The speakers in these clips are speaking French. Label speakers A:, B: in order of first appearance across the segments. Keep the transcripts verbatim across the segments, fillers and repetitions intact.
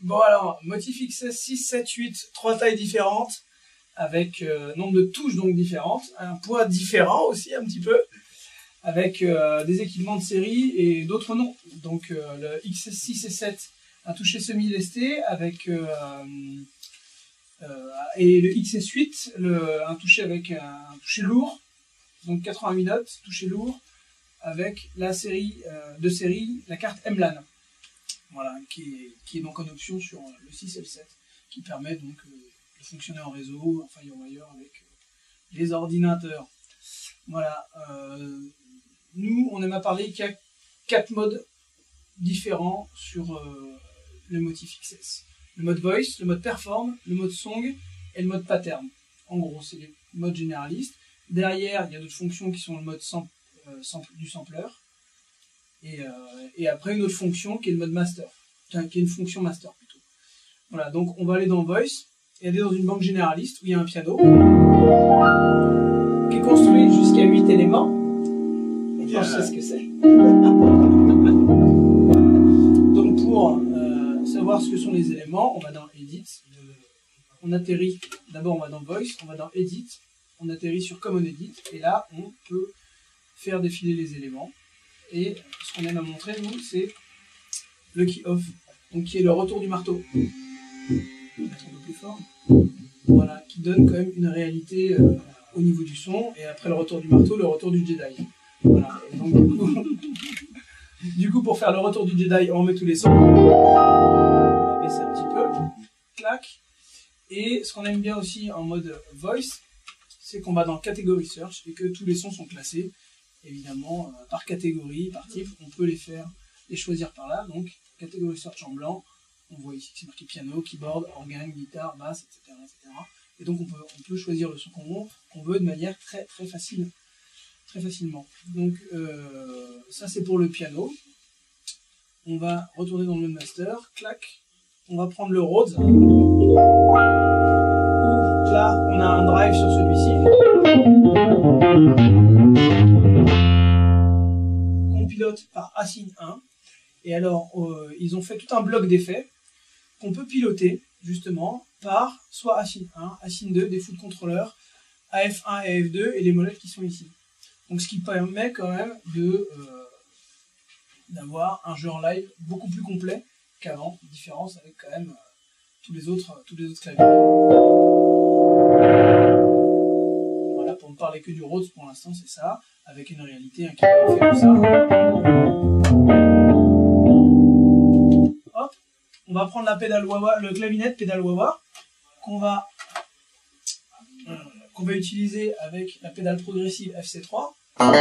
A: Bon alors, motif X S six, sept, huit, trois tailles différentes, avec euh, nombre de touches donc différentes, un poids différent aussi un petit peu, avec euh, des équipements de série et d'autres noms. Donc euh, le X S six et sept, un toucher semi-lesté, avec euh, euh, et le X S huit, le, un toucher avec un, un toucher lourd, donc quatre-vingt-huit notes, toucher lourd, avec la série euh, de série, la carte M LAN. Voilà, qui est, qui est donc en option sur le six et le sept, qui permet donc euh, de fonctionner en réseau, enfin ailleurs avec euh, les ordinateurs. Voilà, euh, nous on aime à parler qu'il y a quatre modes différents sur euh, le motif X S. Le mode voice, le mode perform, le mode song et le mode pattern. En gros, c'est les modes généralistes. Derrière, il y a d'autres fonctions qui sont le mode sample, euh, sample, du sampler. Et, euh, et après une autre fonction qui est le mode master, enfin, qui est une fonction master plutôt. Voilà, donc on va aller dans Voice et aller dans une banque généraliste où il y a un piano qui est construit jusqu'à huit éléments. Donc yeah. Je sais ce que c'est. Donc pour euh, savoir ce que sont les éléments, on va dans Edit, on atterrit, d'abord on va dans Voice, on va dans Edit, on atterrit sur Common Edit et là on peut faire défiler les éléments. Et ce qu'on aime à montrer, nous, c'est le key off, donc qui est le retour du marteau. Je vais mettre un peu plus fort. Voilà, qui donne quand même une réalité euh, au niveau du son. Et après le retour du marteau, le retour du Jedi. Voilà. Et donc, du coup, du coup, pour faire le retour du Jedi, on remet tous les sons. On va baisser un petit peu. Clac. Et ce qu'on aime bien aussi en mode voice, c'est qu'on va dans Category Search et que tous les sons sont classés. Évidemment, euh, par catégorie, par type, on peut les faire, les choisir par là. Donc, catégorie search en blanc, on voit ici que c'est marqué piano, keyboard, organe, guitare, basse, et cetera, et cetera. Et donc, on peut, on peut choisir le son qu'on qu'on veut de manière très, très facile, très facilement. Donc, euh, ça c'est pour le piano. On va retourner dans le mode master, clac. On va prendre le Rhodes. Là, on a un drive sur celui-ci. Pilote par Asyn un, et alors euh, ils ont fait tout un bloc d'effets qu'on peut piloter justement par soit Asyn un, Asyn deux, des foot controllers, A F un et A F deux et les modèles qui sont ici. Donc ce qui permet quand même de euh, d'avoir un jeu en live beaucoup plus complet qu'avant, différence avec quand même euh, tous les autres tous les autres claviers. Voilà, pour ne parler que du Rhodes pour l'instant, c'est ça, avec une réalité, un qui fait comme ça. Hop, on va prendre la pédale wah-wah, le clavinette pédale wah-wah, qu'on va, euh, qu'on va utiliser avec la pédale progressive F C trois.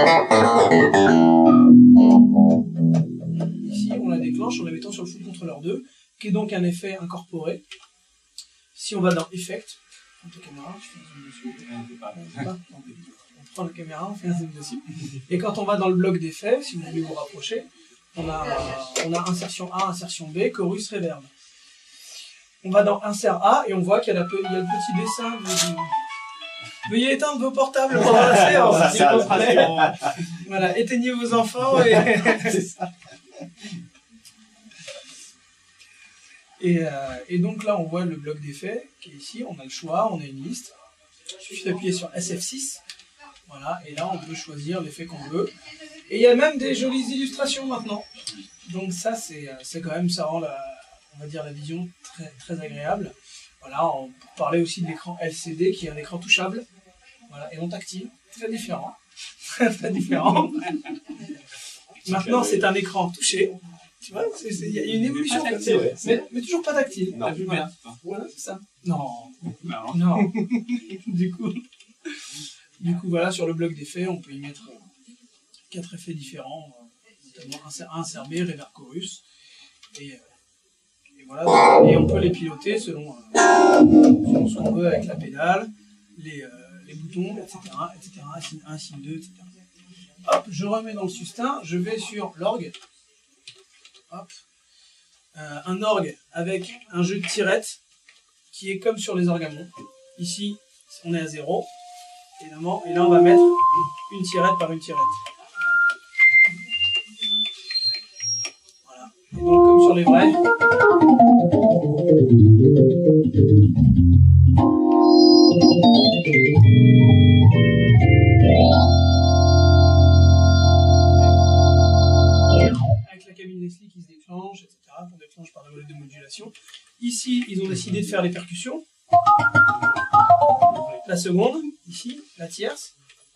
A: Ici, on la déclenche en la mettant sur le Foot Controller deux, qui est donc un effet incorporé. Si on va dans Effect, on prend la caméra, je fais un zoom dessus. On prend la caméra, on fait un zoom dessus. Et quand on va dans le bloc d'effets, si vous voulez vous rapprocher, on a, on a insertion A, insertion B, chorus, reverb. On va dans Insert A et on voit qu'il y a, la, il y a le petit dessin de... Veuillez éteindre vos portables pendant la séance, s'il vous plaît. Voilà, éteignez vos enfants et... C'est ça. Et, euh, et donc là, on voit le bloc d'effets qui est ici. On a le choix, on a une liste. Il suffit d'appuyer sur S F six. Voilà, et là, on peut choisir l'effet qu'on veut. Et il y a même des jolies illustrations maintenant. Donc ça, c'est quand même, ça rend la, on va dire, la vision très, très agréable. Voilà, on peut parler aussi de l'écran L C D qui est un écran touchable. Voilà, et non tactile. Très différent. Très, très différent. Maintenant, c'est un écran touché. Tu vois, il y a une évolution comme ça, ouais. mais, mais toujours pas tactile.
B: Non,
A: voilà, voilà c'est ça. Non, non, non. du coup, du coup, voilà, sur le bloc d'effets, on peut y mettre quatre effets différents, notamment insert A, insert B, reverb, chorus, et, et voilà. Et on peut les piloter selon, euh, selon ce qu'on veut avec la pédale, les, euh, les boutons, et cetera, et cetera, Asyn un, Asyn deux, et cetera. Hop, je remets dans le sustain, je vais sur l'orgue. Hop. Euh, un orgue avec un jeu de tirettes qui est comme sur les orgues à monts. Ici, on est à zéro, évidemment, et là on va mettre une tirette par une tirette. Voilà. Et donc comme sur les vrais, Avec la cabine Leslie qui se déclenche, et cetera, qu'on déclenche par la molette de modulation. Ici, ils ont décidé de faire les percussions. La seconde, ici, la tierce.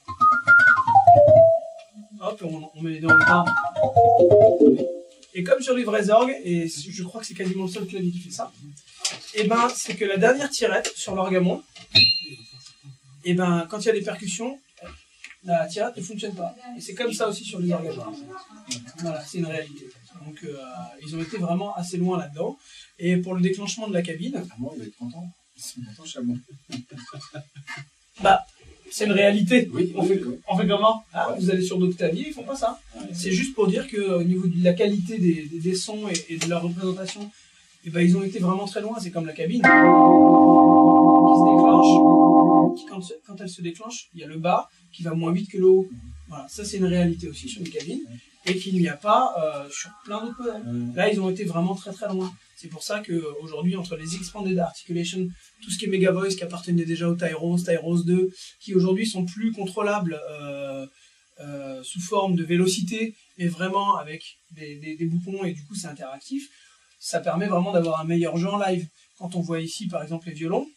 A: Hop, on, on met les deux en même temps. Et comme sur les vrais orgues, et je crois que c'est quasiment le seul clavier qui fait ça, et ben c'est que la dernière tirette sur l'orgue à moins, et ben quand il y a des percussions, la tirette ne fonctionne pas. Et c'est comme ça aussi sur les orgues à moins. Voilà, c'est une réalité. Donc euh, ils ont été vraiment assez loin là-dedans. Et pour le déclenchement de la cabine...
B: À moi, il va être content. Ils sont contents chez moi.
A: Bah, c'est une réalité.
B: Oui,
A: on, fait, on fait comment ah, ouais. Vous allez sur d'autres claviers, ils font pas ça. Ouais. C'est juste pour dire qu'au niveau de la qualité des, des, des sons et, et de leur représentation, et ben, ils ont été vraiment très loin. C'est comme la cabine qui se déclenche. Qui, quand, quand elle se déclenche, il y a le bas qui va moins vite que le haut. Voilà, ça c'est une réalité aussi sur les cabines. Et qu'il n'y a pas euh, sur plein d'autres modèles. Mmh. Là, ils ont été vraiment très très loin. C'est pour ça qu'aujourd'hui, entre les Expanded Articulation, tout ce qui est Mega Voice qui appartenait déjà au Tyros, Tyros deux, qui aujourd'hui sont plus contrôlables euh, euh, sous forme de vélocité, mais vraiment avec des, des, des boutons et du coup c'est interactif, ça permet vraiment d'avoir un meilleur jeu en live. Quand on voit ici par exemple les violons,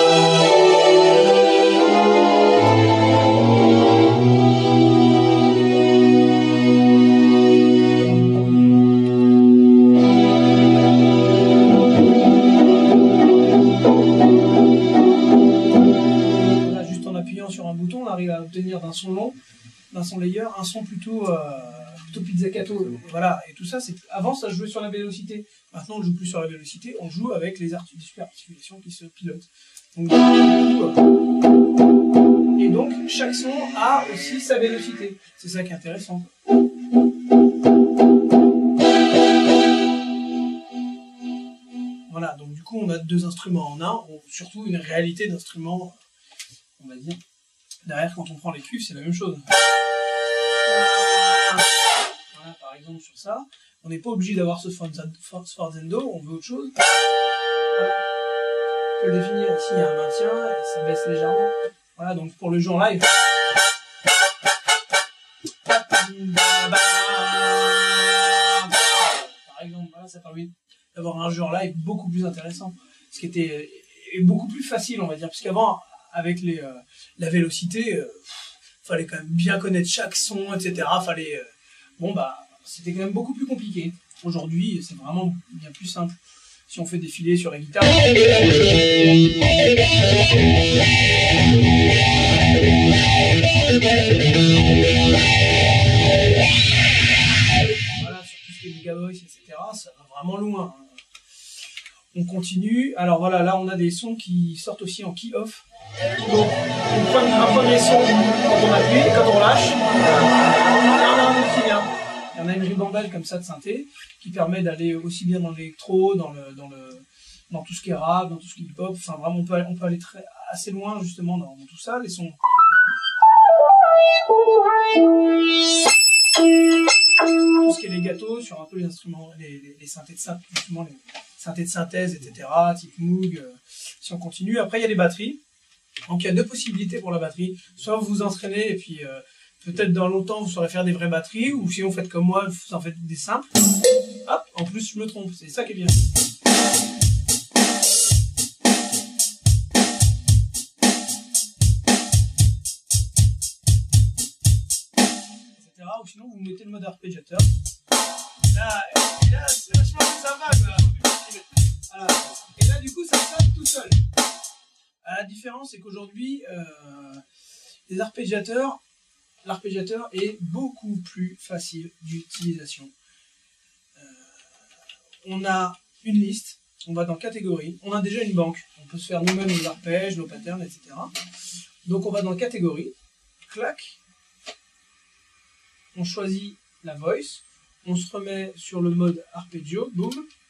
A: on arrive à obtenir d'un son long, d'un son layer, un son plutôt, euh, plutôt pizzicato. Voilà, et tout ça, c'est avant ça jouait sur la vélocité. Maintenant, on ne joue plus sur la vélocité, on joue avec les, artic les super articulations qui se pilotent. Donc, du coup, euh, et donc, chaque son a aussi sa vélocité. C'est ça qui est intéressant. Voilà, donc du coup, on a deux instruments en un, on, surtout une réalité d'instruments, on va dire. Derrière, quand on prend les cuivres, c'est la même chose. Voilà, par exemple, sur ça, on n'est pas obligé d'avoir ce sforzando, on veut autre chose. Voilà. On peut le définir ici, il y a un maintien, et ça baisse légèrement. Voilà, donc pour le jeu en live. Par exemple, voilà, ça permet d'avoir un jeu en live beaucoup plus intéressant. Ce qui était beaucoup plus facile, on va dire, parce qu'avant, avec les, euh, la vélocité, euh, fallait quand même bien connaître chaque son, et cetera. Fallait, euh, bon bah, c'était quand même beaucoup plus compliqué. Aujourd'hui, c'est vraiment bien plus simple. Si on fait défiler sur la guitare. Voilà, sur tout ce qui est Mega Voice, et cetera. Ça va vraiment loin. On continue. Alors voilà, là on a des sons qui sortent aussi en key off. Donc, une première, un premier son quand on appuie, et quand on lâche, il y en a un autre qui vient. Il y en a une ribambelle comme ça de synthé qui permet d'aller aussi bien dans l'électro, dans le, dans le, dans tout ce qui est rap, dans tout ce qui est hip-hop. Enfin, vraiment, on peut, on peut aller très, assez loin justement dans, dans tout ça. Les sons. Tout ce qui est les gâteaux sur un peu les instruments, les, les, les synthés de synthèse, justement les synthés de synthèse, et cetera. Type Moog. Euh, si on continue, après il y a les batteries. Donc il y a deux possibilités pour la batterie. Soit vous vous entraînez et puis euh, peut-être dans longtemps vous saurez faire des vraies batteries, ou si vous faites comme moi, vous en faites des simples. Hop, en plus je me trompe, c'est ça qui est bien. Ou sinon vous mettez le mode arpégiateur. Là, là c'est vachement plus sympa quoi. Voilà. Et là du coup ça sonne tout seul. La différence c'est qu'aujourd'hui euh, les arpégiateurs, l'arpégiateur est beaucoup plus facile d'utilisation. Euh, on a une liste, on va dans catégorie, on a déjà une banque, on peut se faire nous-mêmes nos arpèges, nos patterns, et cetera. Donc on va dans catégorie, clac. On choisit la voice, on se remet sur le mode arpeggio, boom,